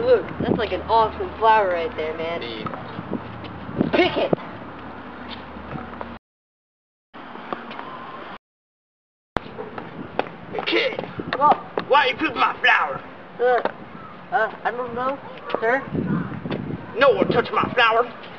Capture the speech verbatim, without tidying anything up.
look, that's like an awesome flower right there, man. Indeed. Pick it! Kid, Well, why you pick my flower? uh, uh, I don't know, sir. No one touched my flower.